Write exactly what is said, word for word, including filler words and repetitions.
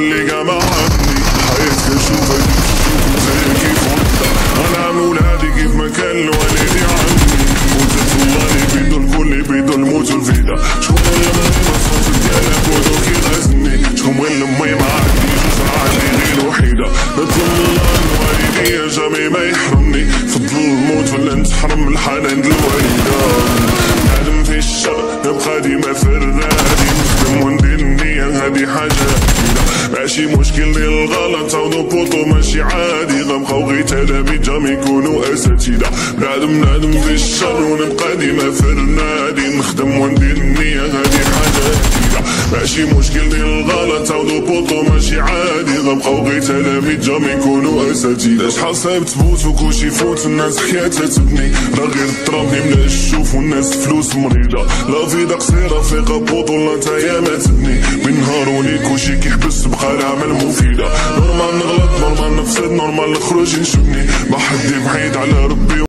اللي كاع ما عندي. حياة كنشوفها كيف تشوف زي كيف وانت. غنعمل ولادي كيف ما كان الوالدي عندي. موتت والله اللي بيدو الكل بيدو الموت والفدا. شكون اللي مهمة الصوت ديالك ودو كيغازني. شكون اللي مي ما عنديش وساعاتي غير وحيدة. نطلب الله الوالدية جامي ما يحرمني. فضل الموت ولا نتحرم الحنان د الوالدة. نعلم في الشر نبقى ديما فرادي. نخدم وندير النية هادي حاجة أكيدة. ماشي مشكل ديال الغلط عاودو بوطو ماشي عادي. غنبقاو غير تلاميذ جام يكونو أساتذة. بنادم نادم في الشر ونبقى ديما فرنادي. نخدم وندير النية هادي حاجة أكيدة. ماشي مشكل ديال الغلط عاودو بوطو ماشي عادي. غنبقاو غير تلاميذ جام يكونو أساتذة. شحال صعيب تفوت وكلشي يفوت الناس حياتها تبني. راه غير الدراهم يملا الشوف والناس فلوس مريضة. لا فيدا قصيرة فيقا بوطو نتايا ما تبني. من نهار وليك كلشي كيحبس بقى العمل مفيدة. نورمال نغلط نورمال نفسد نورمال نخرج نشبني. ما حد بعيد على ربي.